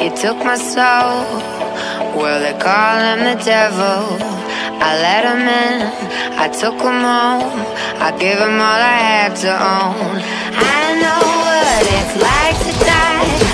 You took my soul, well they call him the devil. I let him in, I took him home, I gave him all I had to own. I know what it's like to die